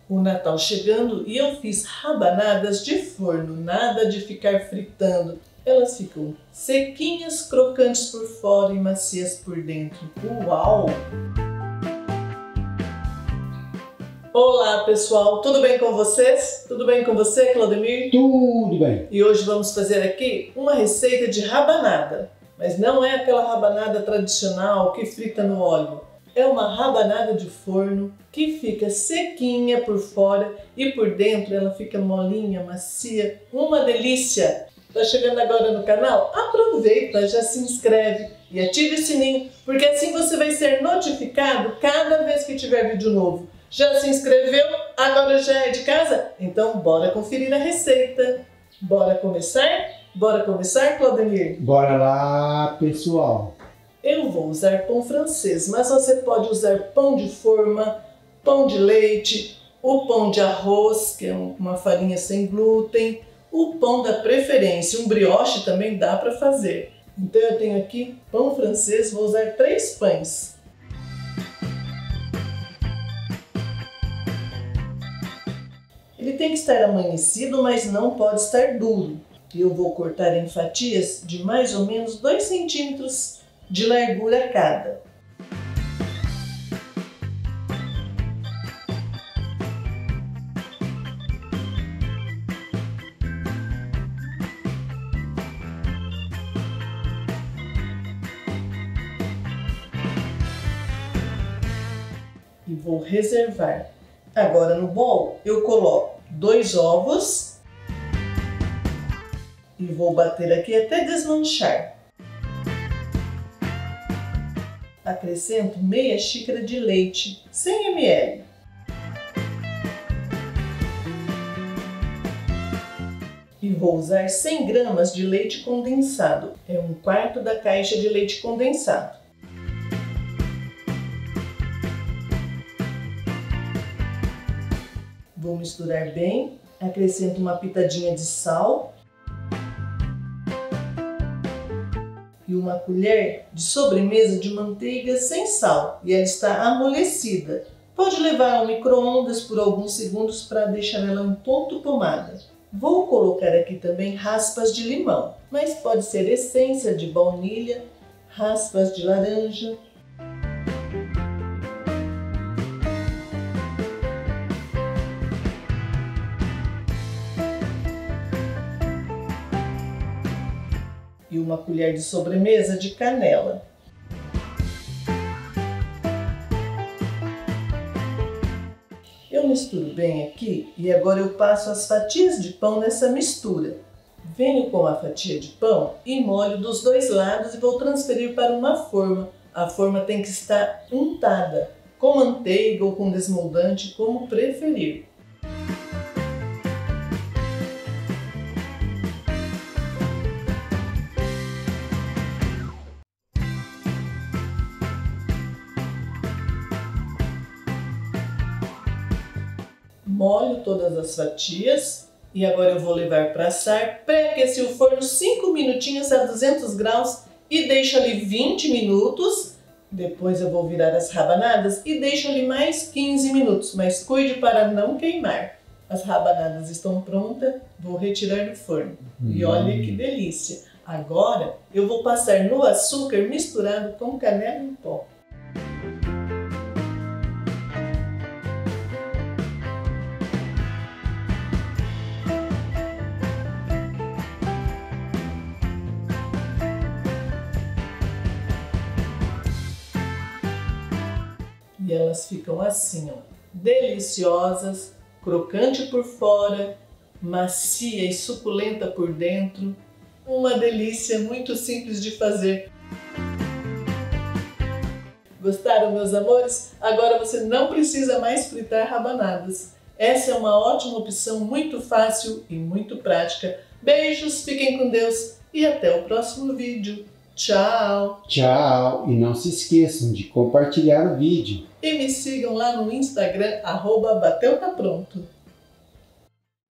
O Natal chegando e eu fiz rabanadas de forno, nada de ficar fritando. Elas ficam sequinhas, crocantes por fora e macias por dentro. Uau! Olá pessoal, tudo bem com vocês? Tudo bem com você, Claudemir? Tudo bem! E hoje vamos fazer aqui uma receita de rabanada. Mas não é aquela rabanada tradicional que frita no óleo. É uma rabanada de forno que fica sequinha por fora e por dentro ela fica molinha, macia, uma delícia! Tá chegando agora no canal? Aproveita, já se inscreve e ative o sininho, porque assim você vai ser notificado cada vez que tiver vídeo novo. Já se inscreveu? Agora já é de casa? Então bora conferir a receita. Bora começar? Bora começar, Claudemir? Bora lá, pessoal! Eu vou usar pão francês, mas você pode usar pão de forma, pão de leite, o pão de arroz, que é uma farinha sem glúten, o pão da preferência, um brioche também dá para fazer. Então eu tenho aqui pão francês, vou usar 3 pães. Ele tem que estar amanhecido, mas não pode estar duro. Eu vou cortar em fatias de mais ou menos 2 centímetros de largura cada. E vou reservar. Agora no bowl eu coloco 2 ovos e vou bater aqui até desmanchar. Acrescento meia xícara de leite, 100 ml. E vou usar 100 gramas de leite condensado, é 1/4 da caixa de leite condensado. Vou misturar bem, acrescento uma pitadinha de sal e uma colher de sobremesa de manteiga sem sal, e ela está amolecida. Pode levar ao micro-ondas por alguns segundos para deixar ela um ponto pomada. Vou colocar aqui também raspas de limão, mas pode ser essência de baunilha, raspas de laranja. E uma colher de sobremesa de canela. Eu misturo bem aqui e agora eu passo as fatias de pão nessa mistura. Venho com a fatia de pão e molho dos 2 lados e vou transferir para uma forma. A forma tem que estar untada, com manteiga ou com desmoldante, como preferir. Molho todas as fatias e agora eu vou levar para assar. Pré-aqueci o forno 5 minutinhos a 200 graus e deixo ali 20 minutos. Depois eu vou virar as rabanadas e deixo ali mais 15 minutos, mas cuide para não queimar. As rabanadas estão prontas, vou retirar do forno. E olha que delícia! Agora eu vou passar no açúcar misturado com canela em pó. E elas ficam assim, ó, deliciosas, crocante por fora, macia e suculenta por dentro. Uma delícia, muito simples de fazer. Gostaram, meus amores? Agora você não precisa mais fritar rabanadas. Essa é uma ótima opção, muito fácil e muito prática. Beijos, fiquem com Deus e até o próximo vídeo. Tchau! Tchau! E não se esqueçam de compartilhar o vídeo. E me sigam lá no Instagram, @BateuTaPronto.